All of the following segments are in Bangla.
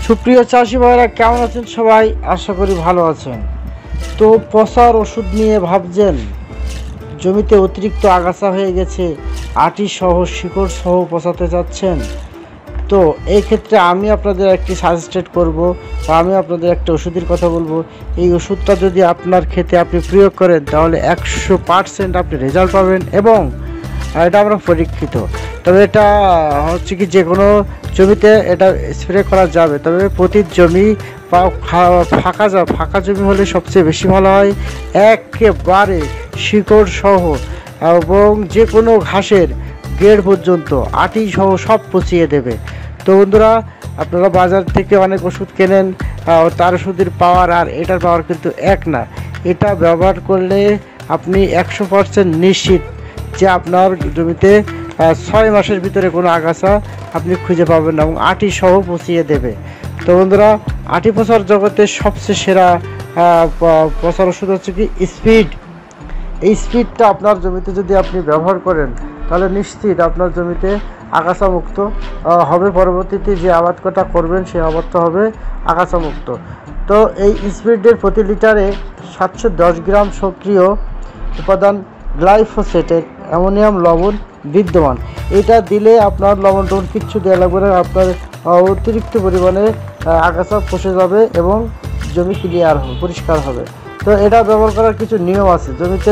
সুপ্রিয় চাষি ভাইরা কেমন আছেন সবাই? আশা করি ভালো আছেন। তো পচার ওষুধ নিয়ে ভাবছেন, জমিতে অতিরিক্ত আগাছা হয়ে গেছে, আটি সহ শিকড় সহ পচাতে যাচ্ছেন। তো এই ক্ষেত্রে আমি আপনাদের একটি সাজেস্টেড করব বা আমি আপনাদের একটা ওষুধের কথা বলবো। এই ওষুধটা যদি আপনার ক্ষেতে আপনি প্রয়োগ করেন তাহলে 100% আপনি রেজাল্ট পাবেন এবং এটা আমরা পরীক্ষিত। তবে এটা হচ্ছে কি যে কোনো জমিতে এটা স্প্রে করা যাবে, তবে প্রতি জমি বা ফাঁকা জমি হলে সবচেয়ে বেশি ভালো হয়। একেবারে শিকড় সহ এবং যে কোনো ঘাসের গেড় পর্যন্ত আটি সহ সব পচিয়ে দেবে। তো বন্ধুরা, আপনারা বাজার থেকে অনেক ওষুধ কেনেন, তার ওষুধের পাওয়ার আর এটার পাওয়ার কিন্তু এক না। এটা ব্যবহার করলে আপনি 100% নিশ্চিত যে আপনার জমিতে 6 মাসের ভিতরে কোনো আগাছা আপনি খুঁজে পাবেন না এবং আটি সহ পচিয়ে দেবে। তো বন্ধুরা, আটি পচার জগতে সবচেয়ে সেরা পচার ওষুধ হচ্ছে কি স্পিড। এই স্পিডটা আপনার জমিতে যদি আপনি ব্যবহার করেন তাহলে নিশ্চিত আপনার জমিতে আগাছা মুক্ত হবে। পরবর্তীতে যে আবাদ কটা করবেন সেই আবাদটা হবে আগাছা মুক্ত। তো এই স্পিডের প্রতি লিটারে 710 গ্রাম সক্রিয় উপাদান গ্লাইফোসেটের অ্যামোনিয়াম লবণ বিদ্যমান। এটা দিলে আপনার লবণ টবণ কিচ্ছু দেওয়া লাগবে না, আপনার অতিরিক্ত পরিমাণে আগাছা পচে যাবে এবং জমি ক্লিয়ার হবে, পরিষ্কার হবে। তো এটা ব্যবহার করার কিছু নিয়ম আছে। জমিতে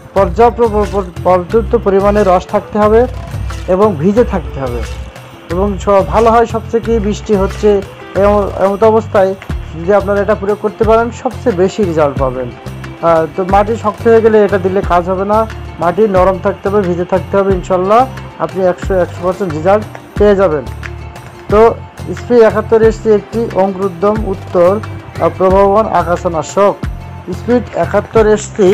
পর্যাপ্ত পরিমাণে রস থাকতে হবে এবং ভিজে থাকতে হবে এবং ভালো হয় সবচেয়ে কি বৃষ্টি হচ্ছে এমন অবস্থায় যদি আপনারা এটা প্রয়োগ করতে পারেন সবচেয়ে বেশি রেজাল্ট পাবেন। তো মাটি শক্ত হয়ে গেলে এটা দিলে কাজ হবে না, মাটি নরম থাকতে হবে, ভিজে থাকতে হবে, ইনশাল্লাহ আপনি 100% রেজাল্ট পেয়ে যাবেন। তো স্প্রে 71 এসছে একটি অঙ্কুরোদ্গম উত্তর প্রভাববান আগাছানাশক। স্পিড 71 এসছি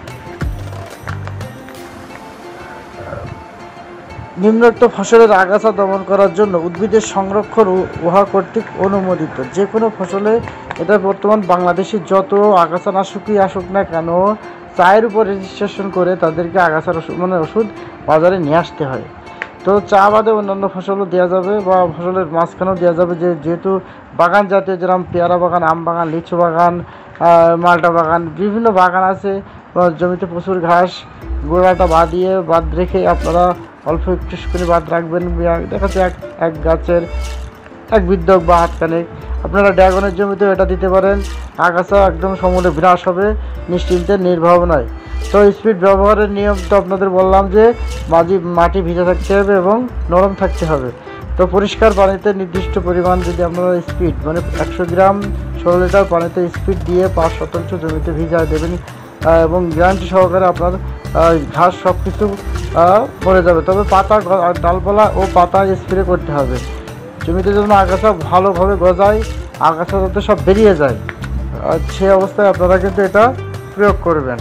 নিম্নোক্ত ফসলের আগাছা দমন করার জন্য উদ্ভিদের সংরক্ষণ উহা কর্তৃক অনুমোদিত। যে কোনো ফসলে এটা বর্তমান বাংলাদেশে যত আগাছানাশকই আসুক না কেন, চায়ের উপর রেজিস্ট্রেশন করে তাদেরকে আগাছার ওষুধ বাজারে নিয়ে আসতে হয়। তো চা বাদে অন্যান্য ফসলও দেওয়া যাবে বা ফসলের মাঝখানেও দেওয়া যাবে, যেহেতু বাগান জাতীয় যেরকম পেয়ারা বাগান, আম বাগান, লিচু বাগান, মালটা বাগান, বিভিন্ন বাগান আছে, জমিতে প্রচুর ঘাস, গোড়াটা বাদ রেখে আপনারা অল্প একটু করে বাদ রাখবেন। দেখা যাচ্ছে এক গাছের এক বিদ্যক বা হাতখানেক। আপনারা ড্রাগনের জমিতেও এটা দিতে পারেন, আগাছা একদম সমূলে বিনাশ হবে, নিশ্চিন্তে নির্ভাবনায়। তো স্পিড ব্যবহারের নিয়ম তো আপনাদের বললাম যে মাটি ভিজে থাকতে হবে এবং নরম থাকতে হবে। তো পরিষ্কার পানিতে নির্দিষ্ট পরিমাণ যদি আপনারা স্পিড 100 গ্রাম 16 লিটার পানিতে স্পিড দিয়ে 5% জমিতে ভিজায় দেবেন এবং গ্যারান্টি সহকারে আপনার ঘাস সব কিছু মরে যাবে। তবে পাতা, ডালপালা ও পাতা স্প্রে করতে হবে। জমিতে যেন আগাছা ভালোভাবে গজায়, আগাছা যাতে সব বেরিয়ে যায়, সেই অবস্থায় আপনারা কিন্তু এটা প্রয়োগ করবেন।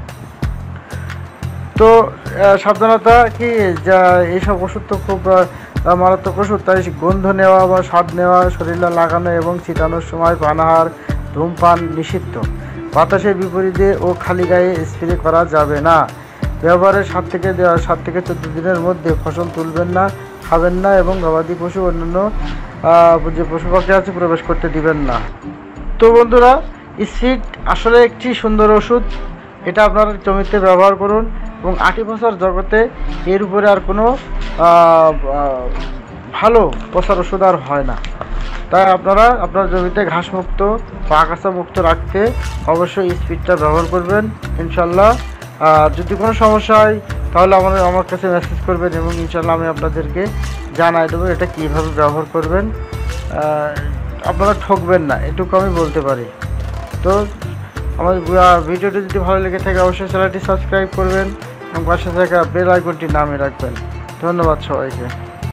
তো সাবধানতা কি, যা এইসব ওষুধ তো খুব মারাত্মক ওষুধ, তাই গন্ধ নেওয়া বা স্বাদ নেওয়া, শরীরে লাগানো এবং ছিটানোর সময় পানাহার, ধূমপান নিষিদ্ধ। বাতাসের বিপরীতে ও খালি গায়ে স্প্রে করা যাবে না। ব্যবহারের 7 থেকে 14 দিনের মধ্যে ফসল তুলবেন না, খাবেন না এবং গবাদি পশু অন্যান্য যে পশু পাখি আছে প্রবেশ করতে দিবেন না। তো বন্ধুরা, স্পিড আসলে একটি সুন্দর ওষুধ, এটা আপনারা জমিতে ব্যবহার করুন এবং আটি পচার জগতে এর উপরে আর কোনো ভালো পচার ওষুধ আর হয় না। তাই আপনারা আপনার জমিতে ঘাস মুক্ত বা আগাছা মুক্ত রাখতে অবশ্যই স্পিডটা ব্যবহার করবেন ইনশাল্লাহ। যদি কোনো সমস্যা হয় তাহলে আমার কাছে মেসেজ করবেন এবং ইনশাল্লাহ আমি আপনাদেরকে জানাই দেবো এটা কীভাবে ব্যবহার করবেন। আপনারা ঠকবেন না, এটুকু আমি বলতে পারি। তো আমার ভিডিওটি যদি ভালো লেগে থাকে অবশ্যই চ্যানেলটি সাবস্ক্রাইব করবেন এবং পাশে থাকা বেল আইকনটি নামিয়ে রাখবেন। ধন্যবাদ সবাইকে।